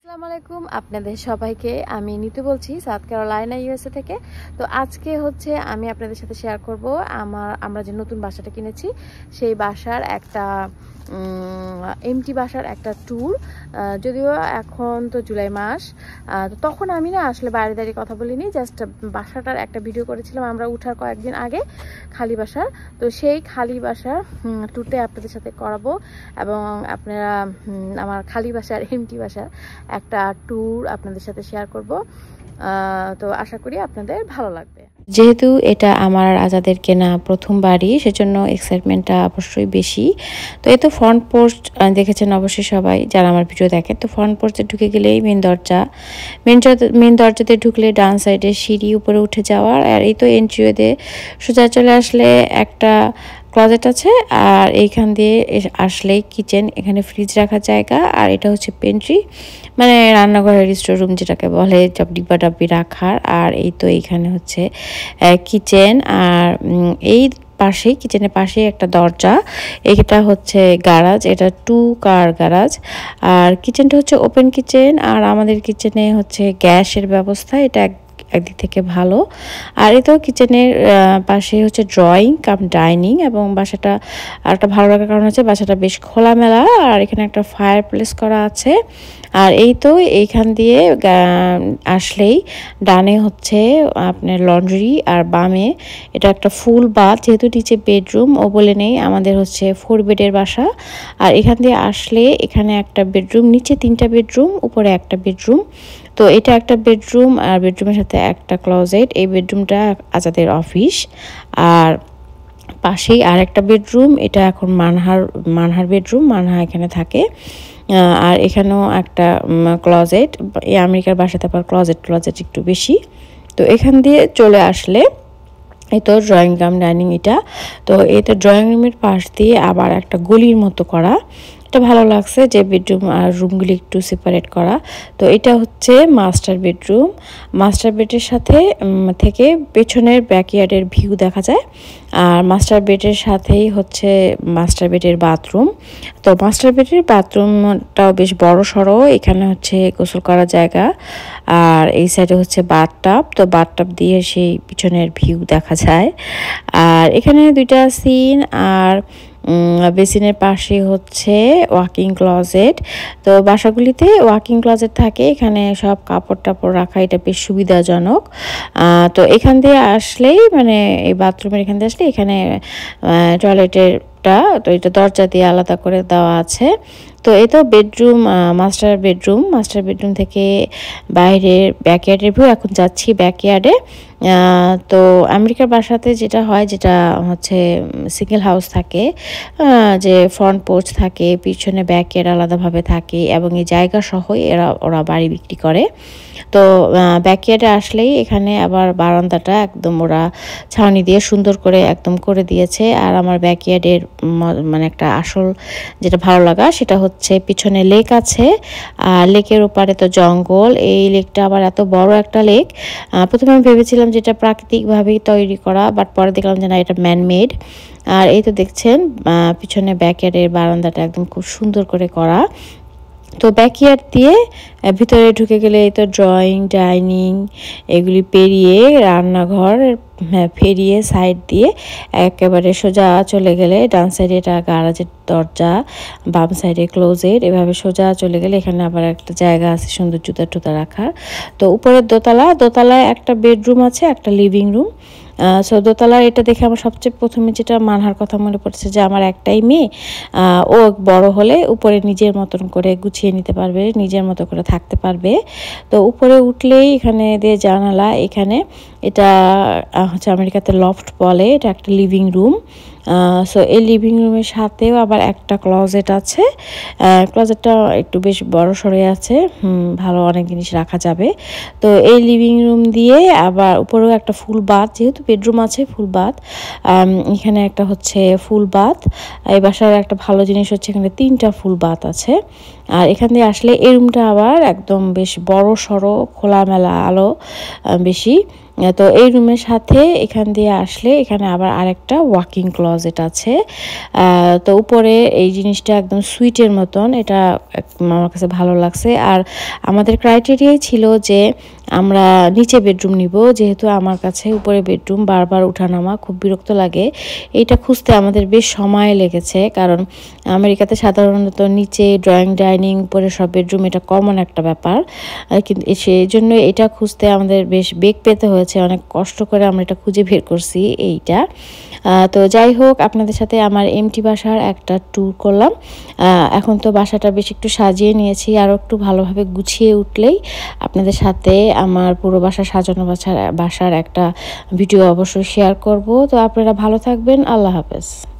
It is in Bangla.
আসসালামু আলাইকুম আপনাদের সবাইকে আমি নিতু বলছি সাউথ ক্যারোলাইনা ইউএসএ থেকে। তো আজকে হচ্ছে আমি আপনাদের সাথে শেয়ার করব আমরা যে নতুন বাসাটা কিনেছি সেই বাসার একটা এমটি বাসার একটা ট্যুর। যদিও এখন তো জুলাই মাস, তো তখন আমি না আসলে বাইরে দাঁড়িয়ে কথা বলিনি, জাস্ট বাসাটার একটা ভিডিও করেছিলাম আমরা উঠার কয়েকদিন আগে, খালি বাসার। তো সেই খালি বাসার ট্যুরটাই আপনাদের সাথে করাবো এবং আপনারা আমার খালি বাসার এমটি বাসার একটা ট্যুর আপনাদের সাথে শেয়ার করব। তো আশা করি আপনাদের ভালো লাগবে। যেহেতু এটা আমার আজাদের কেনা প্রথম বাড়ি, সেজন্য এক্সাইটমেন্টটা অবশ্যই বেশি। তো এই তো ফ্রন্ট পোর্চ দেখেছেন অবশ্যই সবাই যারা আমার ভিডিও দেখেন। তো ফ্রন্ট পোর্চে ঢুকে গেলেই মেন দরজাতে ঢুকলে ডান সাইডে সিঁড়ি উপরে উঠে যাওয়ার, আর এই তো এন্ট্রিওতে সোজা চলে আসলে একটা ক্লজেট আছে, আর এইখান দিয়ে আসলেই কিচেন, এখানে ফ্রিজ রাখার জায়গা, আর এটা হচ্ছে পেন্ট্রি মানে রান্নাঘরের স্টোর রুম যেটাকে বলে, সব ডিব্বা ডাব্বি রাখার। আর এই তো এইখানে হচ্ছে কিচেন, আর এই পাশেই কিচেনের পাশেই একটা দরজা, এটা হচ্ছে গ্যারাজ, এটা 2 কার গ্যারাজ। আর কিচেনটা হচ্ছে ওপেন কিচেন, আর আমাদের কিচেনে হচ্ছে গ্যাসের ব্যবস্থা, এটা একদিক থেকে ভালো। আর এই তো কিচেনের পাশে হচ্ছে ড্রয়িং কাম ডাইনিং, এবং বাসাটা একটা ভালো লাগার কারণ হচ্ছে বাসাটা বেশ খোলামেলা, আর এখানে একটা ফায়ার প্লেস করা আছে। আর এই তো এইখান দিয়ে আসলেই ডানে হচ্ছে আপনার লন্ড্রি, আর বামে এটা একটা ফুল বাথ। যেহেতু নিচে বেডরুম ও বলে নেই, আমাদের হচ্ছে 4 বেডের বাসা। আর এখান দিয়ে আসলে এখানে একটা বেডরুম, নিচে 3টা বেডরুম, উপরে একটা বেডরুম। তো এটা একটা বেডরুম, আর বেডরুমের সাথে একটা ক্লোজেট। এই বেডরুমটা আজাদের অফিস। আর পাশেই আর একটা বেডরুম, এটা এখন মানহার বেডরুম, মানহা এখানে থাকে। আর এখানেও একটা ক্লোজেট, এই আমেরিকার বাসাতে আবার ক্লোজেট একটু বেশি। তো এখান দিয়ে চলে আসলে এই তো ড্রয়িং কাম ডাইনিং এটা। তো এই তো ড্রয়িং রুমের পাশ দিয়ে আবার একটা গলির মতো করা, এটা ভালো লাগছে যে বেডরুম আর রুমগুলি একটু সেপারেট করা। তো এটা হচ্ছে মাস্টার বেডরুম। মাস্টার বেডের সাথে থেকে পেছনের ব্যাকইয়ার্ডের ভিউ দেখা যায়। আর মাস্টার বেডের সাথেই হচ্ছে মাস্টার বেডের বাথরুম। তো মাস্টার বেডের বাথরুমটাও বেশ বড় সড়ো, এখানে হচ্ছে গোসল করার জায়গা, আর এই সাইডে হচ্ছে বাথটাব। তো বাথটাব দিয়ে সেই পিছনের ভিউ দেখা যায়। আর এখানে 2টা সিন, আর বেসিনের পাশে হচ্ছে ওয়াকিং ক্লজেট। তো বাসাগুলিতে ওয়াকিং ক্লজেট থাকে, এখানে সব কাপড় টাপড় রাখা, এটা বেশ সুবিধাজনক। তো এখান দিয়ে আসলেই মানে এই বাথরুমের এখান দিয়ে আসলে এখানে টয়লেটের, তো এটা দরজা দিয়ে আলাদা করে দেওয়া আছে। তো এই তো বেডরুম, মাস্টার বেডরুম থেকে বাইরের ব্যাকইয়ার্ডের ভিউ। এখন যাচ্ছি ব্যাকইয়ার্ডে। তো আমেরিকার বাসাতে যেটা হয়, যেটা হচ্ছে সিঙ্গেল হাউস থাকে, যে ফ্রন্ট পোর্চ থাকে, পিছনে ব্যাকইয়ার্ড আলাদাভাবে থাকে, এবং এই জায়গা সহই ওরা বাড়ি বিক্রি করে। তো ব্যাকইয়ার্ডে আসলেই এখানে আবার বারান্দাটা একদম ওরা ছাউনি দিয়ে সুন্দর করে একদম করে দিয়েছে। আর আমার ব্যাকইয়ার্ডের মানে একটা আসল যেটা ভালো লাগা, সেটা হচ্ছে পিছনে লেক আছে, আর লেকের ওপারে তো জঙ্গল। এই লেকটা আবার এত বড় একটা লেক। প্রথমে আমি ভেবেছিলাম যেটা প্রাকৃতিকভাবেই তৈরি করা, বাট পরে দেখলাম যে না, এটা ম্যানমেড। আর এই তো দেখছেন পিছনে ব্যাকইয়ার্ডের বারান্দাটা একদম খুব সুন্দর করে করা। তো ব্যাকইয়ার্ড দিয়ে ভিতরে ঢুকে গেলে এই তো ড্রয়িং ডাইনিং এগুলি পেরিয়ে রান্নাঘর পেরিয়ে সাইড দিয়ে একেবারে সোজা চলে গেলে ডান সাইডে এটা গ্যারাজের দরজা, বাম সাইডে ক্লোজেট, এভাবে সোজা চলে গেলে এখানে আবার একটা জায়গা আছে সুন্দর জুতা টুতা রাখার। তো উপরের দোতলায় একটা বেডরুম আছে, একটা লিভিং রুম। সো দোতলার এটা দেখে আমার সবচেয়ে প্রথমে যেটা মানহার কথা মনে পড়ছে, যে আমার একটাই মেয়ে, ও বড় হলে উপরে নিজের মতন করে গুছিয়ে নিতে পারবে, নিজের মতো করে থাকতে পারবে। তো উপরে উঠলেই এখানে দিয়ে জানালা, এখানে এটা হচ্ছে আমেরিকাতে লফট বলে, এটা একটা লিভিং রুম। সো এই লিভিং রুমের সাথেও আবার একটা ক্লজেট আছে। ক্লজেটটা একটু বেশ বড় সড়ে আছে, ভালো অনেক জিনিস রাখা যাবে। তো এই লিভিং রুম দিয়ে আবার উপরেও একটা ফুল বাথ, যেহেতু বেডরুম আছে ফুল বাথ, এখানে একটা হচ্ছে ফুল বাথ। এই বাসার একটা ভালো জিনিস হচ্ছে এখানে 3টা ফুল বাথ আছে। আর এখান দিয়ে আসলে এই রুমটা আবার একদম বেশ বড় সড়ো, খোলামেলা আলো বেশি। তো এই রুমের সাথে এখান দিয়ে আসলে এখানে আবার আরেকটা ওয়াকিং ক্লোজেট আছে। তো উপরে এই জিনিসটা একদম সুইটের মতন, এটা আমার কাছে ভালো লাগছে। আর আমাদের ক্রাইটেরিয়াই ছিল যে আমরা নিচে বেডরুম নিব, যেহেতু আমার কাছে উপরে বেডরুম বারবার উঠানামা খুব বিরক্ত লাগে। এইটা খুঁজতে আমাদের বেশ সময় লেগেছে, কারণ আমেরিকাতে সাধারণত নিচে ড্রয়িং ডাইনিং উপরে সব বেডরুম এটা কমন একটা ব্যাপার, কিন্তু সেই জন্য এটা খুঁজতে আমাদের বেশ বেগ পেতে হয়েছে, অনেক কষ্ট করে আমরা এটা খুঁজে বের করছি এইটা। তো যাই হোক, আপনাদের সাথে আমার এমটি বাসার একটা ট্যুর করলাম। এখন তো বাসাটা বেশ একটু সাজিয়ে নিয়েছি, আরও একটু ভালোভাবে গুছিয়ে উঠলেই আপনাদের সাথে আমার পুরো বাসা সাজানো বাসার একটা ভিডিও অবশ্যই শেয়ার করব। তো আপনারা ভালো থাকবেন, আল্লাহ হাফেজ।